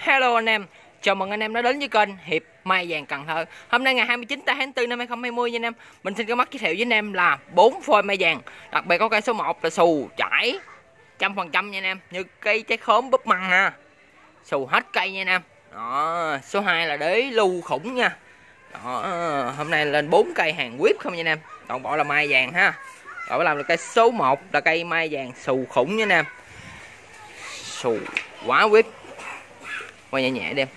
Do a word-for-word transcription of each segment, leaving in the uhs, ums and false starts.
Hello anh em, chào mừng anh em đã đến với kênh Hiệp Mai Vàng Cần Thơ. Hôm nay ngày hai mươi chín tháng tư năm hai không hai không nha anh em. Mình xin có mắt giới thiệu với anh em là bốn phôi mai vàng. Đặc biệt có cây số một là xù chảy trăm phần trăm nha anh em, như cây trái khóm búp măng ha. Xù hết cây nha anh em. Đó, số hai là đế lưu khủng nha. Đó, hôm nay lên bốn cây hàng whip không nha anh em. Toàn bộ là mai vàng ha. Rồi mới làm được cây số một là cây mai vàng xù khủng nha anh em. Xù quá whip. Quay nhẹ nhẹ đi em.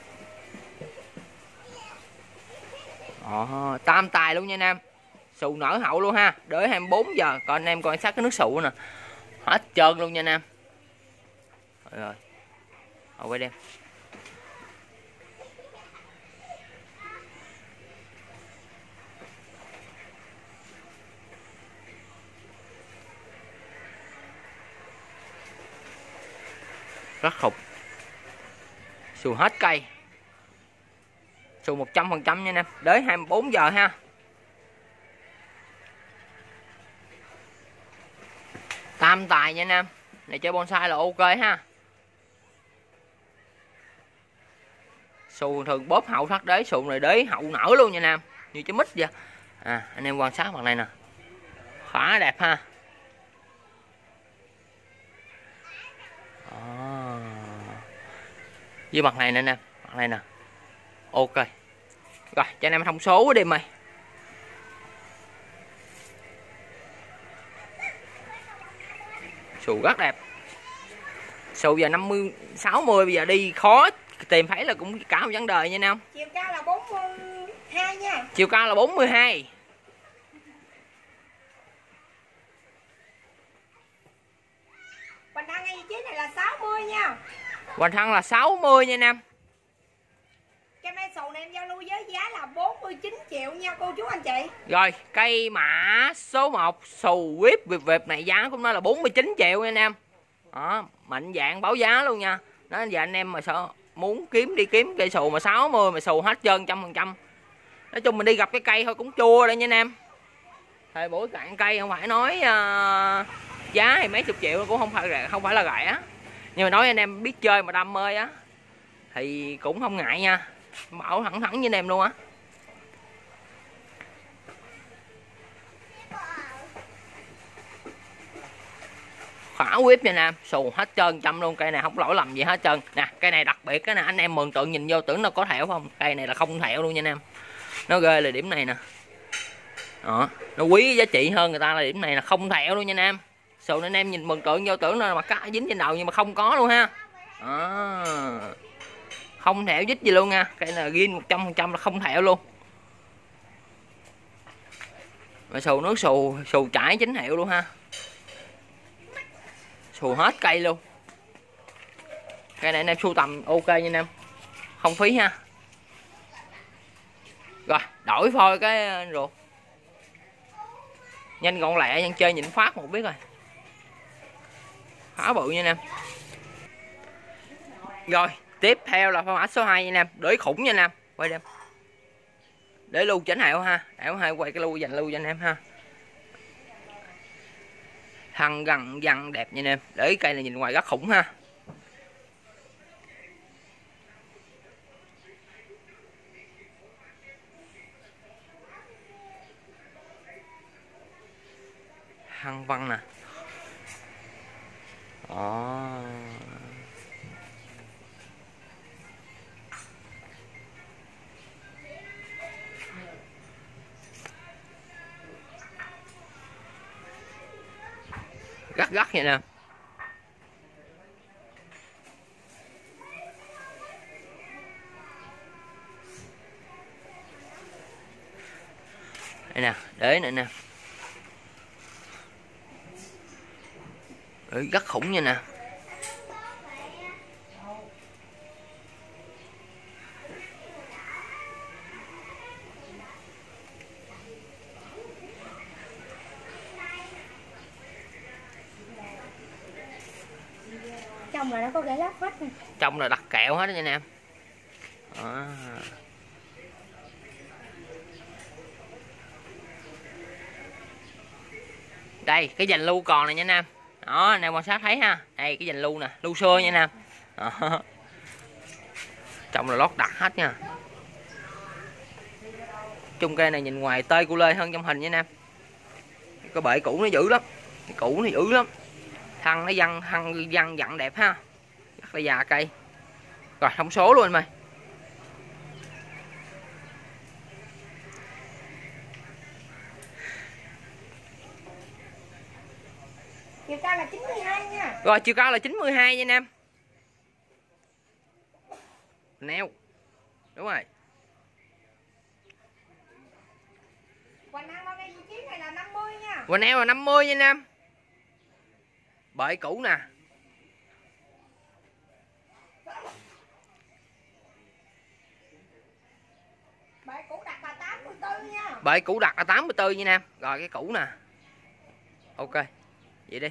Đó, tam tài luôn nha anh em. Xù nở hậu luôn ha. Đợi hai mươi bốn giờ. Còn anh em coi sát cái nước xù nè. Hết trơn luôn nha anh em. Rồi rồi. Rồi quay đi em. Rất khủng. Xù hết cây. Xù một trăm phần trăm nha anh em. Đến hai mươi bốn giờ ha. Tam tài nha anh em. Này chơi bonsai là ok ha. Xù thường bóp hậu thắt đế. Xù này đế hậu nở luôn nha anh em. Như trái mít vậy. À, anh em quan sát mặt này nè. Khá đẹp ha. Đó. Với mặt này nè anh em. Mặt này nè. Ok. Rồi cho anh em thông số đi mày. Xù rất đẹp. Xù giờ năm mươi sáu mươi bây giờ đi khó tìm thấy là cũng cả một vấn đề nha anh em. Chiều cao là bốn mươi hai nha. Chiều cao là bốn mươi hai. Hoành thân ngay vị trí này là sáu mươi nha. Hoành thân là sáu mươi nha anh em. Cây mai xù này em giao lưu với giá là bốn mươi chín triệu nha cô chú anh chị. Rồi, cây mã số một xù whip việc vẹp này giá cũng nói là bốn mươi chín triệu nha anh em. Đó, mạnh dạng báo giá luôn nha. Đó giờ anh em mà sợ muốn kiếm đi kiếm cây xù mà sáu mươi mà xù hết trơn trăm phần trăm. Nói chung mình đi gặp cái cây thôi cũng chua đây nha anh em. Thời buổi cạn cây không phải nói uh, giá thì mấy chục triệu cũng không phải không phải là rẻ. Nhưng mà nói anh em biết chơi mà đam mê á thì cũng không ngại nha. Bảo thẳng thẳng với anh em luôn á. Khả whip nha nè, xù hết trơn trăm luôn, cây này không lỗi lầm gì hết trơn. Nè, cây này đặc biệt cái nè, anh em mường tượng nhìn vô tưởng nó có thẹo không? Cây này là không thẹo luôn nha anh em. Nó ghê là điểm này nè. Đó, nó quý giá trị hơn người ta là điểm này là không thẹo luôn nha anh em. Xù nên anh em nhìn mường tượng vô tưởng nó mà cá dính trên đầu nhưng mà không có luôn ha. Đó. Không thẹo dít gì luôn nha. Cây này ghiên một trăm phần trăm là không thẹo luôn. Mà xù nước xù xù chảy chính hiệu luôn ha. Xù hết cây luôn. Cây này anh em sưu tầm ok nha anh em. Không phí ha. Rồi, đổi phôi cái ruột. Nhanh gọn lẹ, nhân chơi nhịn phát một biết rồi. Khá bự nha anh em. Rồi, tiếp theo là phôi mã số hai nha anh em. Đới khủng nha anh em. Quay đi em. Để lưu chỉnh hiệu ha. Để hai quay cái lưu dành lưu cho anh em ha. Thân gần dằn đẹp nha anh em. Để cây này nhìn ngoài rất khủng ha. Hăng văn nè. Đó. Gắt gắt vậy nè. Đây nè, để nè nè. Để gắt khủng nha nè. Trong là nó có gãy lắp hết nè. Trong là đặt kẹo hết đó nha anh em. Đó. Đây cái dành lưu còn này nha anh em. Đó anh em quan sát thấy ha. Đây cái dành lưu nè, lưu xưa nha anh em. Đó. Trong là lót đặt hết nha. Chung cây này nhìn ngoài tơi cu lê hơn trong hình nha anh em. Cái bệ cũ nó dữ lắm, cái cũ nó dữ lắm. Thân nó văng thân văng dặn đẹp ha, rất là già cây. Rồi thông số luôn anh ơi. Chiều cao là chín mươi hai nha. Rồi chiều cao là chín mươi hai nha anh em. Neo. Đúng rồi. Hoành An bao đây vị trí này là năm mươi nha. Hoành An là năm mươi nha anh em. Bệ cũ nè. Bệ cũ đặt là tám mươi tư nha. Bệ cũ đặt là tám mươi tư nha anh em. Rồi cái cũ nè. Ok. Vậy đi.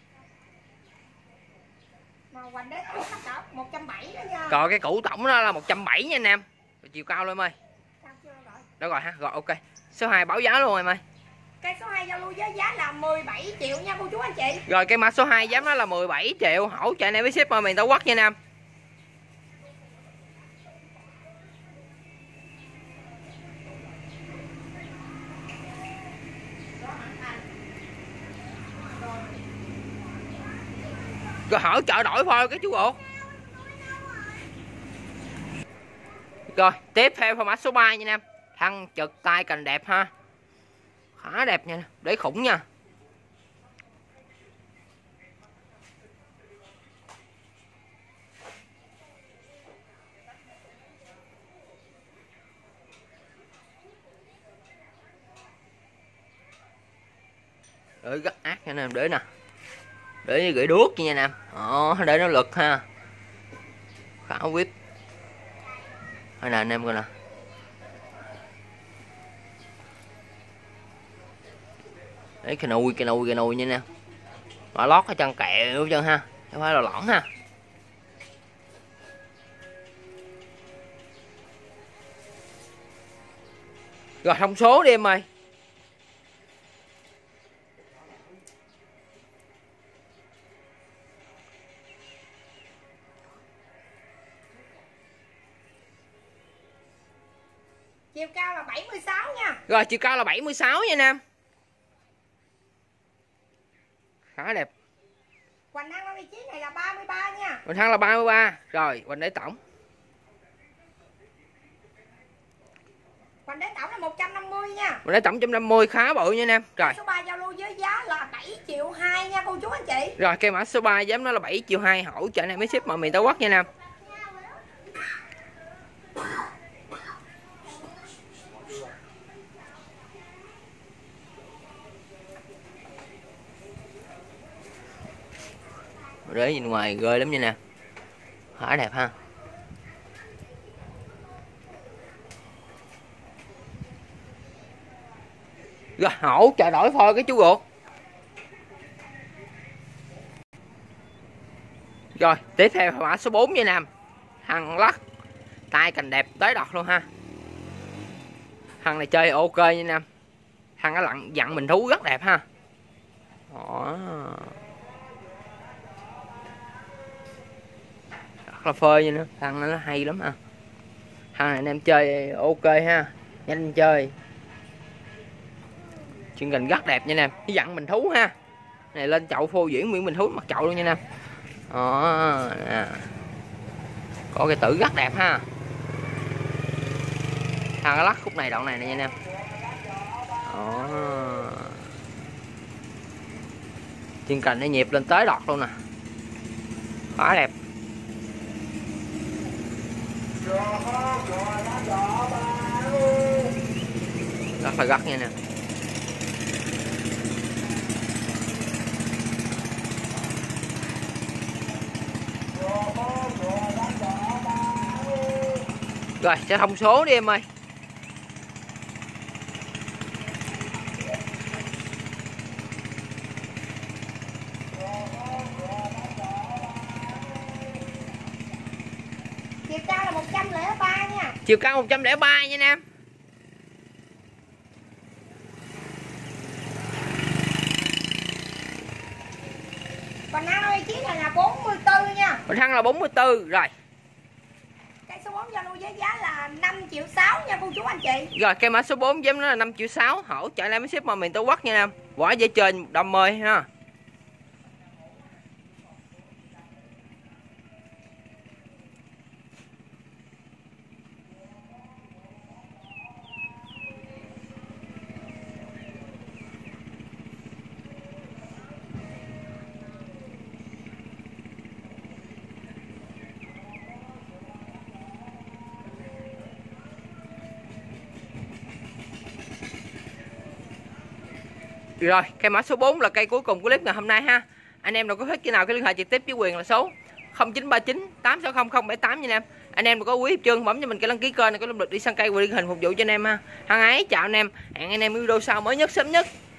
Mà hoành đế tổng cỡ một trăm bảy mươi đó nha. Còn cái cũ tổng đó là một trăm bảy mươi nha anh em. Rồi chiều cao luôn em ơi. Đó rồi ha. Rồi ok. Số hai báo giá luôn em ơi. Cây số hai giao lưu với giá là mười bảy triệu nha cô chú anh chị. Rồi cây mã số hai giá nó là mười bảy triệu, hỗ trợ anh em với ship ở miền Tây Quốc nha anh em. Rồi hỗ trợ đổi phôi cái chú bộ. Rồi tiếp theo phôi mã số ba nha anh em. Thân trực tay cành đẹp ha. Khá đẹp nha, để khủng nha. Để gắt ác nha anh em, để nè. Để gửi đuốc nha anh em. Đó, để nó lực ha. Khá vip. Đây nè anh em coi nè. Đấy cái nui cái nui cái nui nha nè. Mà lót cái chân kẹo chân ha, không phải là lõn ha. Rồi thông số đi em ơi. Chiều cao là bảy mươi sáu nha. Rồi chiều cao là bảy mươi sáu nha anh em. Khá đẹp. Hoành An ở vị trí này là ba mươi ba nha. Hoành Thăng là ba mươi ba. Rồi hoành đế tổng. Hoành đế tổng là một trăm năm mươi nha. Hoành đế tổng một trăm năm mươi, khá bự nha anh em. Rồi. Số ba giao lưu với giá là bảy triệu hai nha cô chú anh chị. Rồi cây mã số ba giá nó là bảy triệu hai, hỗ trợ anh em với ship mọi miền Tây Quốc nha anh em. Rễ nhìn ngoài ghê lắm nha nè. Khá đẹp ha. Rồi hỗ trợ đổi phôi cái chú ruột. Rồi tiếp theo mã số bốn nha nam. Thằng lắc tay cành đẹp tới đọt luôn ha. Thằng này chơi ok nha nam. Thằng nó lặn dặn mình thú rất đẹp ha. Đó. Rất là phơi nha, thằng nó hay lắm ha. Thằng này anh em chơi ok ha, nhanh chơi. Chương trình rất đẹp nha em, dặn mình thú ha. Này lên chậu phô diễn Nguyễn Bình Thú mặt chậu luôn nha em. Đó, nè. Có cái tử rất đẹp ha. Thằng lắc khúc này đoạn này nè nha em. Đó. Chương trình nó nhịp lên tới đọt luôn nè. Quá đẹp. Rất là gắt nha nè. Rồi sẽ thông số đi em ơi. Chiều cao là một trăm lẻ ba nha. Chiều cao một trăm lẻ ba nha em. Còn năng vị trí này là bốn mươi tư nha. Mình thăng là bốn mươi tư rồi. Cây số bốn bốn giao lưu với giá là năm triệu sáu nha cô chú anh chị. Rồi cây mã số bốn giám nó là năm triệu sáu, hỗ trợ em ship mọi miền Tổ quốc nha em. Quả dễ trên một đầm mười ha. Rồi, cây mã số bốn là cây cuối cùng của clip ngày hôm nay ha. Anh em nào có thích cái nào cái liên hệ trực tiếp với Quyền là số không chín ba chín tám sáu không không bảy tám nha anh em. Anh em mà có quý hiệp trương bấm cho mình cái đăng ký kênh này có động lực đi săn cây và điển hình phục vụ cho anh em ha. Hằng ấy chào anh em, hẹn anh em video sau mới nhất sớm nhất.